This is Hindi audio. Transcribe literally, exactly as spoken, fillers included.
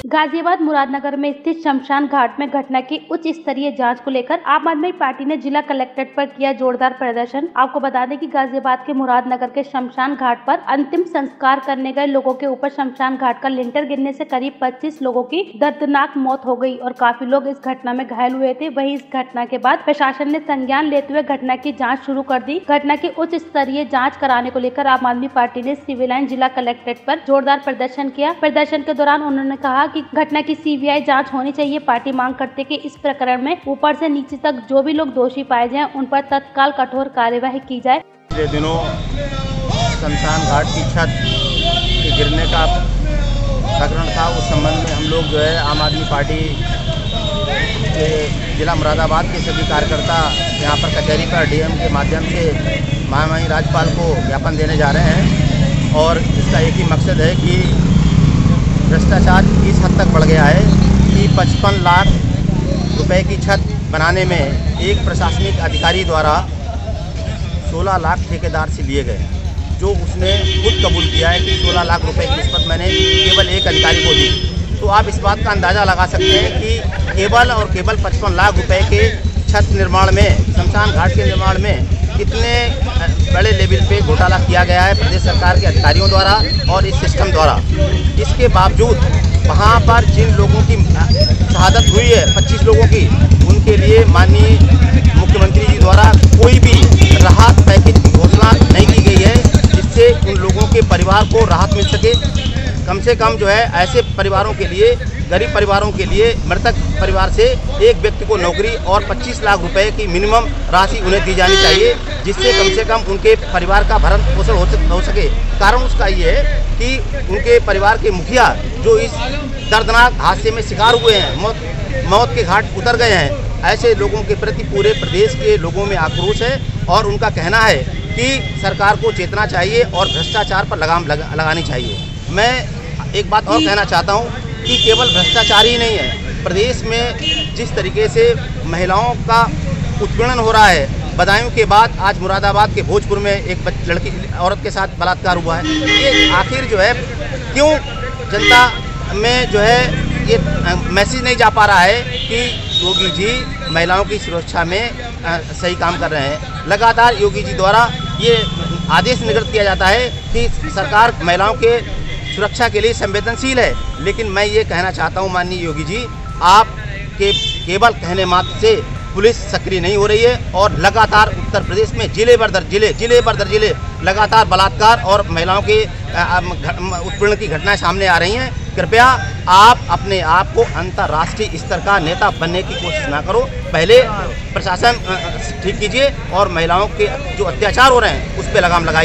गाजियाबाद मुरादनगर में स्थित शमशान घाट में घटना की उच्च स्तरीय जांच को लेकर आम आदमी पार्टी ने जिला कलेक्ट्रेट पर किया जोरदार प्रदर्शन। आपको बता दें कि गाजियाबाद के मुरादनगर के शमशान घाट पर अंतिम संस्कार करने गए लोगों के ऊपर शमशान घाट का लिंटर गिरने से करीब पच्चीस लोगों की दर्दनाक मौत हो गई और काफी लोग इस घटना में घायल हुए थे। वहीं इस घटना के बाद प्रशासन ने संज्ञान लेते हुए घटना की जाँच शुरू कर दी। घटना की उच्च स्तरीय जाँच कराने को लेकर आम आदमी पार्टी ने सिविल लाइन जिला कलेक्ट्रेट पर जोरदार प्रदर्शन किया। प्रदर्शन के दौरान उन्होंने कहा कि घटना की सीबीआई जांच होनी चाहिए। पार्टी मांग करते कि इस प्रकरण में ऊपर से नीचे तक जो भी लोग दोषी पाए जाएं उन पर तत्काल कठोर कार्यवाही की जाए। पिछले दिनों शमशान घाट की छत के गिरने का प्रकरण था, उस संबंध में हम लोग जो है आम आदमी पार्टी के जिला मुरादाबाद के सभी कार्यकर्ता यहाँ पर कचहरी पर डीएम के माध्यम से महामहिम राज्यपाल को ज्ञापन देने जा रहे हैं और इसका एक ही मकसद है कि भ्रष्टाचार इस हद तक बढ़ गया है कि पचपन लाख रुपए की छत बनाने में एक प्रशासनिक अधिकारी द्वारा सोलह लाख ठेकेदार से लिए गए, जो उसने खुद कबूल किया है कि सोलह लाख रुपए की निस्बत मैंने केवल एक अधिकारी को दी। तो आप इस बात का अंदाज़ा लगा सकते हैं कि केवल और केवल पचपन लाख रुपए के छत निर्माण में, शमशान घाट के निर्माण में कितने बड़े लेवल पे घोटाला किया गया है प्रदेश सरकार के अधिकारियों द्वारा और इस सिस्टम द्वारा। इसके बावजूद वहाँ पर जिन लोगों की शहादत हुई है, पच्चीस लोगों की, उनके लिए माननीय मुख्यमंत्री जी द्वारा कोई भी राहत पैकेज की घोषणा नहीं की गई है, जिससे उन लोगों के परिवार को राहत मिल सके। कम से कम जो है ऐसे परिवारों के लिए, गरीब परिवारों के लिए मृतक परिवार से एक व्यक्ति को नौकरी और पच्चीस लाख रुपए की मिनिमम राशि उन्हें दी जानी चाहिए, जिससे कम से कम उनके परिवार का भरण पोषण हो, हो सके। कारण उसका ये है कि उनके परिवार के मुखिया जो इस दर्दनाक हादसे में शिकार हुए हैं, मौत मौत के घाट उतर गए हैं, ऐसे लोगों के प्रति पूरे प्रदेश के लोगों में आक्रोश है और उनका कहना है कि सरकार को चेतना चाहिए और भ्रष्टाचार पर लगाम लगा, लगानी चाहिए। मैं एक बात और कहना चाहता हूँ कि केवल भ्रष्टाचार ही नहीं है, प्रदेश में जिस तरीके से महिलाओं का उत्पीड़न हो रहा है, बदायूं के बाद आज मुरादाबाद के भोजपुर में एक लड़की औरत के साथ बलात्कार हुआ है। ये आखिर जो है क्यों जनता में जो है ये मैसेज नहीं जा पा रहा है कि योगी जी महिलाओं की सुरक्षा में सही काम कर रहे हैं। लगातार योगी जी द्वारा ये आदेश निर्गत किया जाता है कि सरकार महिलाओं के सुरक्षा के लिए संवेदनशील है, लेकिन मैं ये कहना चाहता हूँ माननीय योगी जी, आप के केवल कहने मात्र से पुलिस सक्रिय नहीं हो रही है और लगातार उत्तर प्रदेश में जिले भर दर जिले जिले भर दर जिले लगातार बलात्कार और महिलाओं के उत्पीड़न की घटनाएं सामने आ रही हैं। कृपया आप अपने आप को अंतर्राष्ट्रीय स्तर का नेता बनने की कोशिश ना करो, पहले प्रशासन ठीक कीजिए और महिलाओं के जो अत्याचार हो रहे हैं उस पर लगाम लगाइए।